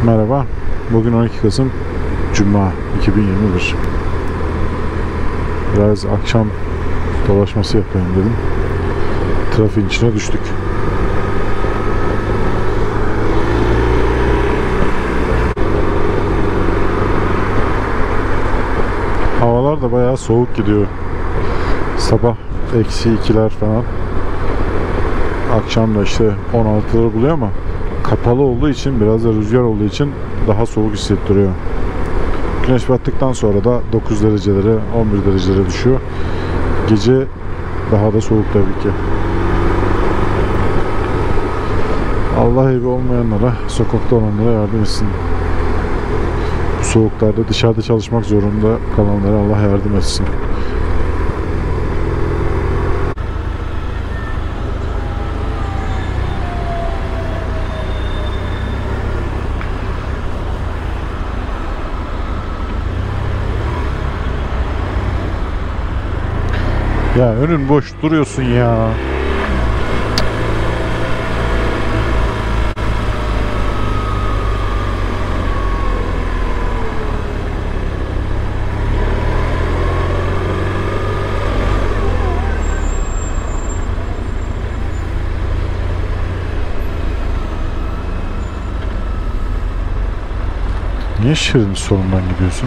Merhaba, bugün 12 Kasım Cuma 2021. Biraz akşam dolaşması yapayım dedim. Trafiğin içine düştük. Havalar da bayağı soğuk gidiyor. Sabah -2'ler falan. Akşam da işte 16'ları buluyor ama kapalı olduğu için, biraz da rüzgar olduğu için daha soğuk hissettiriyor. Güneş battıktan sonra da 9 derecelere, 11 derecelere düşüyor. Gece daha da soğuk tabii ki. Allah evi olmayanlara, sokakta olanlara yardım etsin. Bu soğuklarda dışarıda çalışmak zorunda kalanlara Allah yardım etsin. Ya önün boş duruyorsun ya. Niye şeridin solundan gidiyorsun?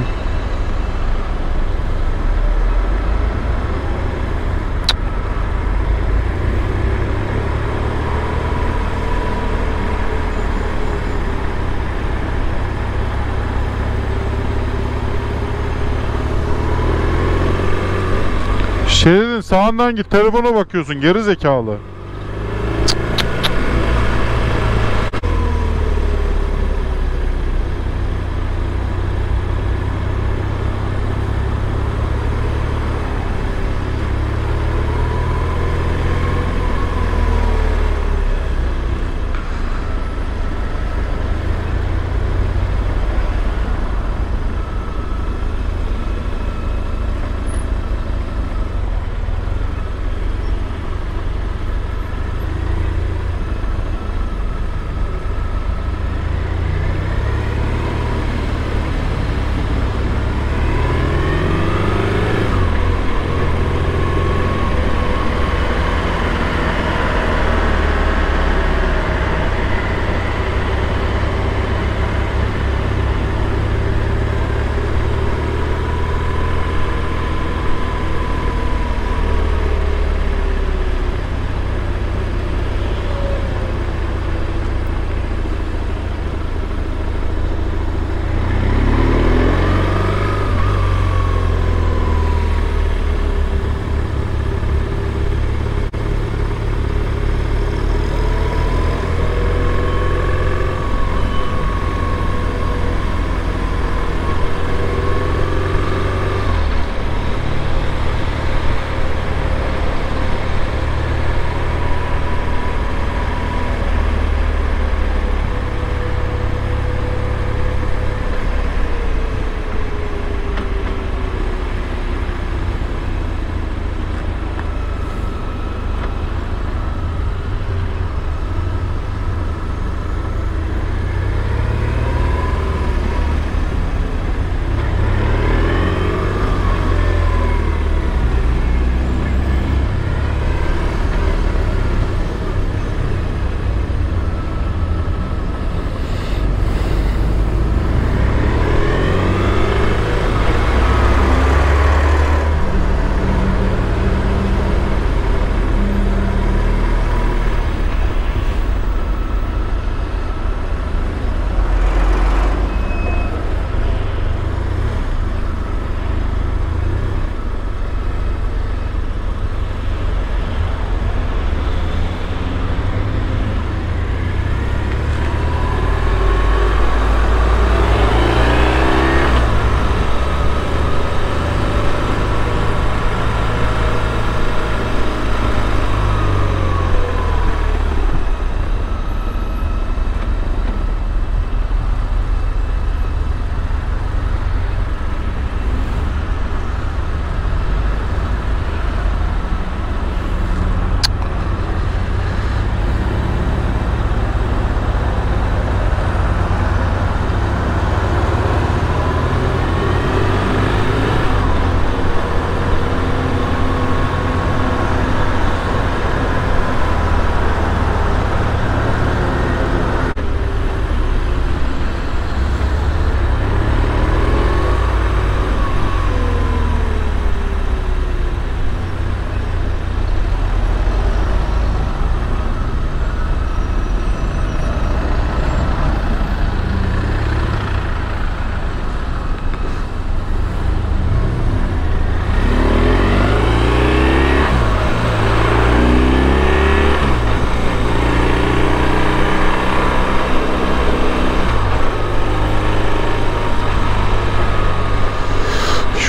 Şeridin sağından git, telefona bakıyorsun geri zekalı.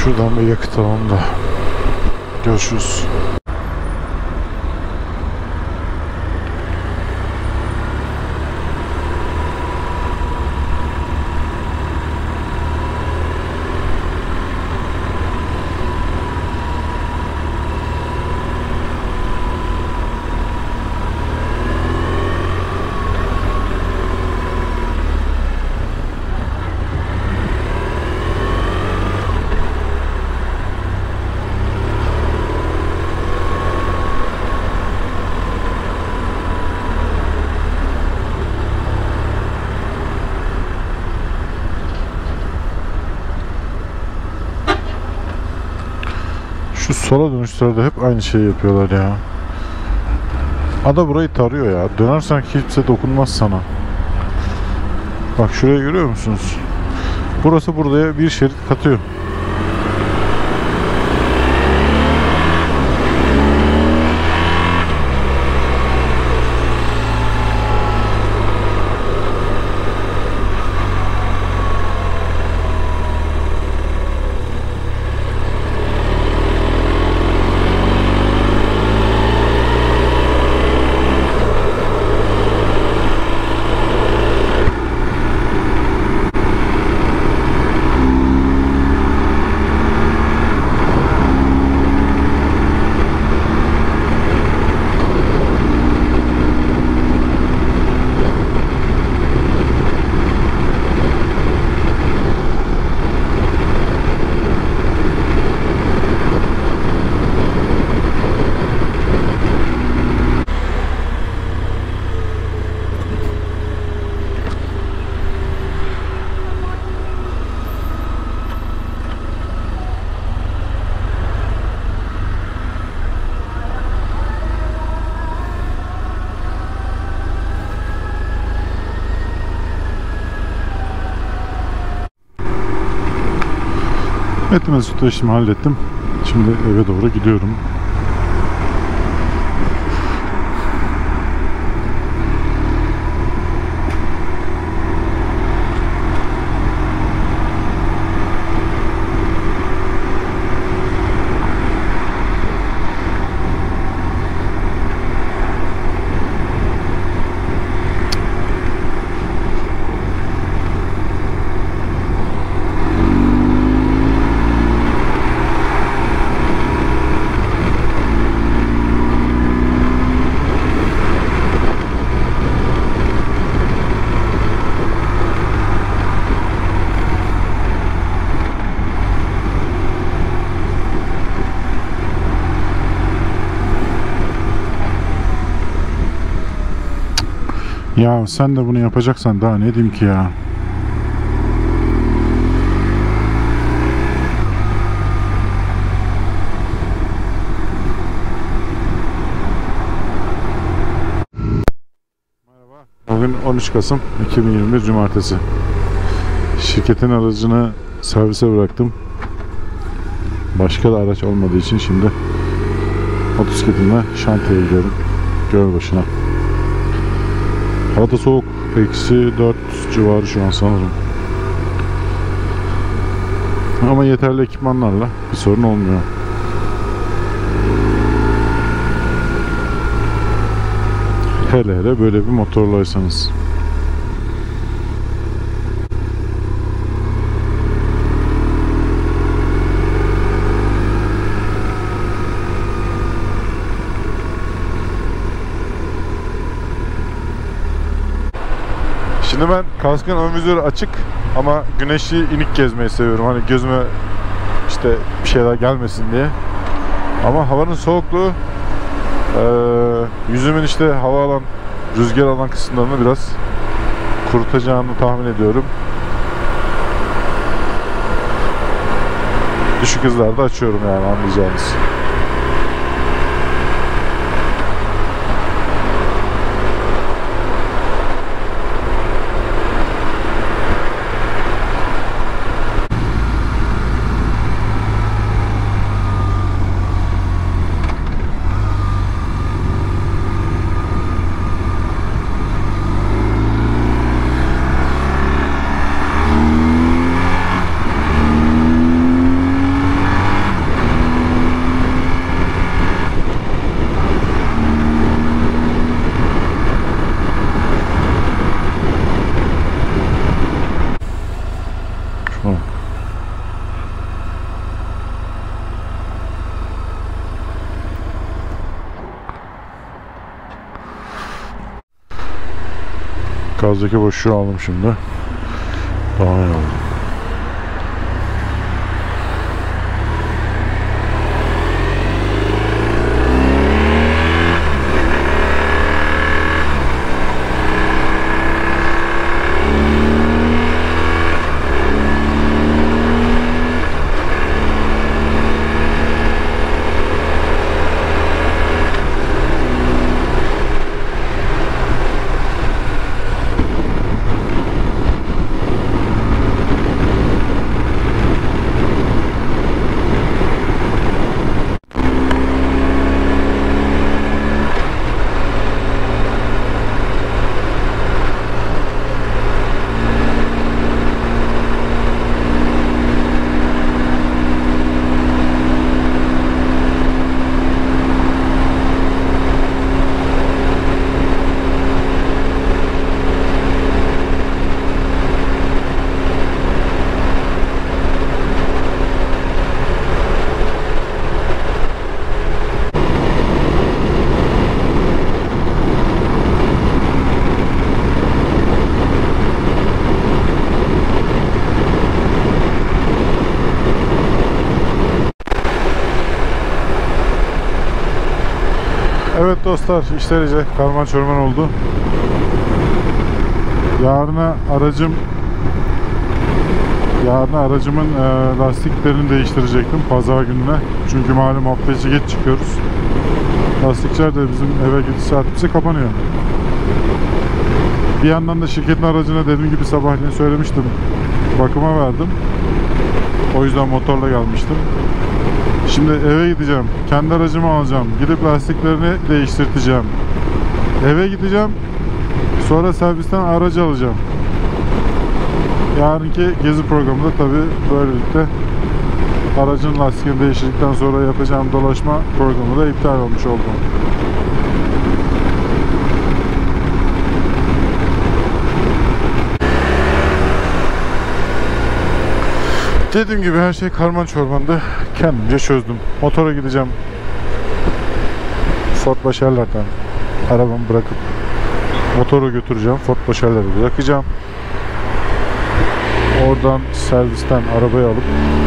Şuradan bir yakıt alalım da görüşürüz. Şu sola dönüşlerde hep aynı şeyi yapıyorlar ya. Ada burayı tarıyor ya. Dönersen kimse dokunmaz sana. Bak şuraya görüyor musunuz? Burası buraya bir şerit katıyor. Evet, Mesut işimi hallettim. Şimdi eve doğru gidiyorum. Ya sen de bunu yapacaksan daha ne diyeyim ki ya. Merhaba. Bugün 13 Kasım 2021 Cumartesi. Şirketin aracını servise bıraktım. Başka da araç olmadığı için şimdi motosikletimle şantiyeye gidiyorum. Gölbaşı'na. Hava da soğuk. Eksi 4 civarı şu an sanırım. Ama yeterli ekipmanlarla bir sorun olmuyor. Hele hele böyle bir motorlaysanız. Şimdi ben kaskın ön vizörü açık ama güneşli inik gezmeyi seviyorum. Hani gözüme işte bir şeyler gelmesin diye. Ama havanın soğukluğu yüzümün işte hava alan, rüzgar alan kısımlarını biraz kurutacağını tahmin ediyorum. Düşük hızlarda açıyorum yani, anlayacağınız. Gazdaki boşluğu aldım şimdi. Daha iyi oldu. Evet dostlar, işler iyice karman çorman oldu. Yarına aracımın lastiklerini değiştirecektim pazar gününe. Çünkü malum hafta içi geç çıkıyoruz. Lastikçiler de bizim eve gidiş saatimizi kapanıyor. Bir yandan da şirketin aracına dediğim gibi sabahleyin söylemiştim, bakıma verdim. O yüzden motorla gelmiştim. Şimdi eve gideceğim. Kendi aracımı alacağım. Gidip lastiklerini değiştirteceğim. Eve gideceğim. Sonra servisten aracı alacağım. Yarınki gezi programında tabii böylelikle aracın lastiğini değiştirdikten sonra yapacağım dolaşma programı da iptal olmuş oldu. Dediğim gibi her şey karman çorbandı. Kendimce çözdüm. Motora gideceğim. Ford Başarlar'dan arabamı bırakıp motoru götüreceğim. Ford Başarlar'ı bırakacağım. Oradan servisten arabayı alıp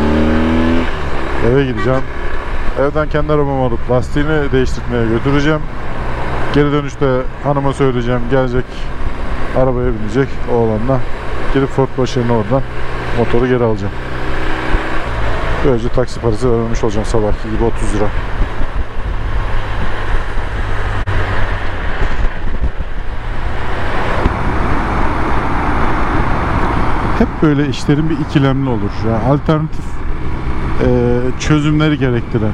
eve gideceğim. Evden kendi arabamı alıp lastiğini değiştirmeye götüreceğim. Geri dönüşte hanıma söyleyeceğim. Gelecek, arabaya binecek oğlanla. Gidip Ford Başarı'na oradan motoru geri alacağım. Böylece taksi parası vermemiş olacağım, sabahki gibi 30 lira. Hep böyle işlerin bir ikilemli olur. Yani alternatif çözümleri gerektiren.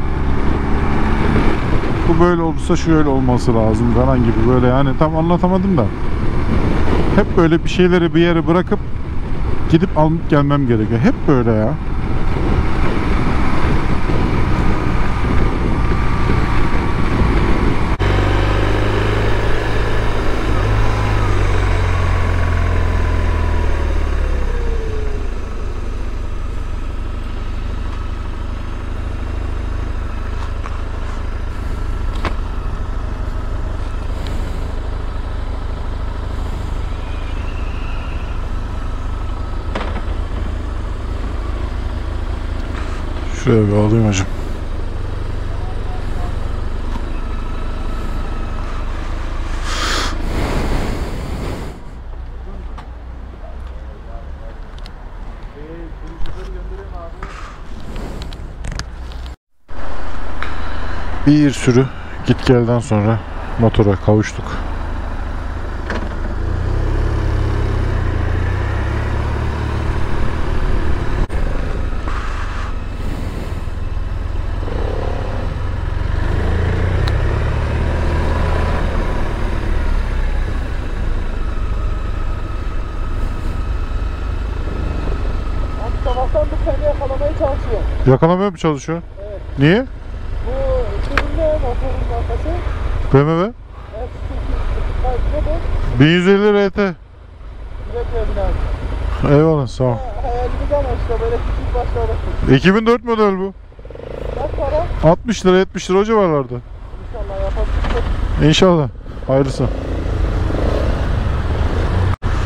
Bu böyle olursa şöyle olması lazım falan gibi, böyle yani tam anlatamadım da. Hep böyle bir şeyleri bir yere bırakıp gidip alıp gelmem gerekiyor. Hep böyle ya. Şuraya bir alayım hocam. Bir sürü git gelden sonra motora kavuştuk. Sabahtan bu seni yakalamaya çalışıyor. Yakalamaya mı çalışıyor? Evet. Niye? Bu ürünle motorun markası. BMW. Evet. Ne bu? 1150 RT. Güzel bir abi. Eyvallah, sağ ol. Hayalimiz ama işte böyle küçük başlarda. 2004 model bu. Kaç para? 60 lira 70 lira o civarlarda. İnşallah yapabilirsek. İnşallah. Hayırlısı.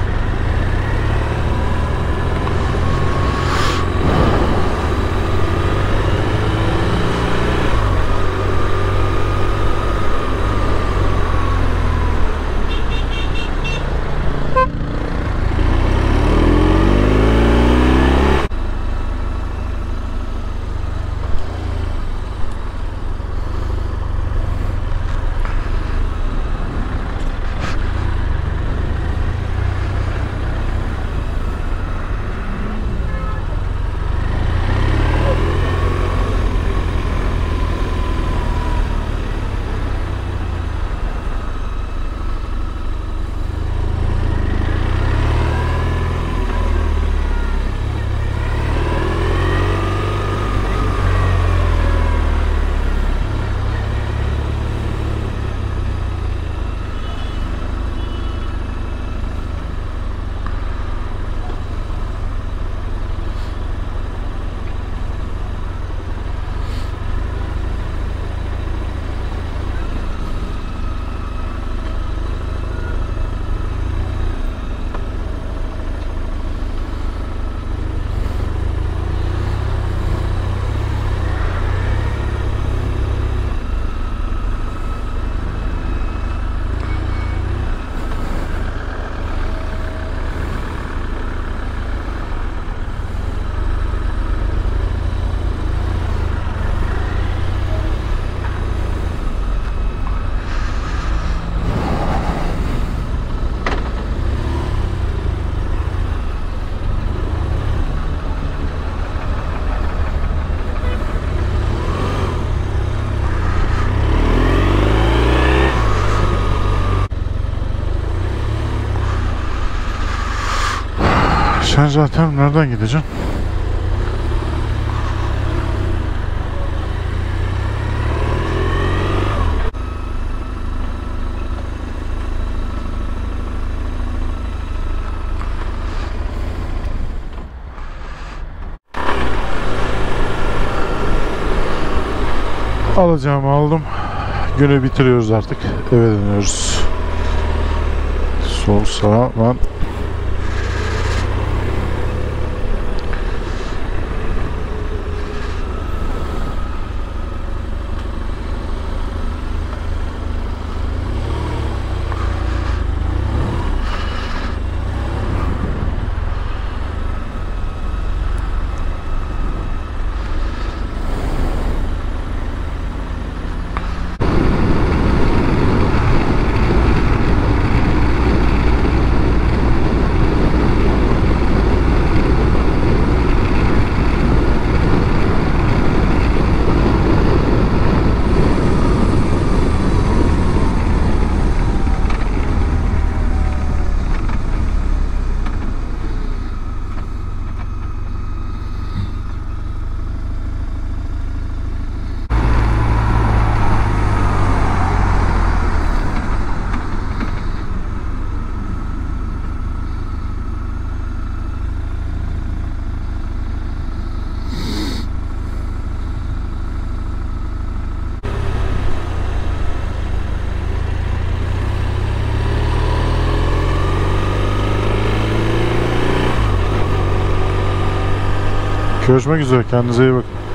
Sen zaten nereden gideceksin? Alacağımı aldım. Günü bitiriyoruz artık. Eve dönüyoruz. Sol sağa lan. Görüşmek üzere. Kendinize iyi bakın.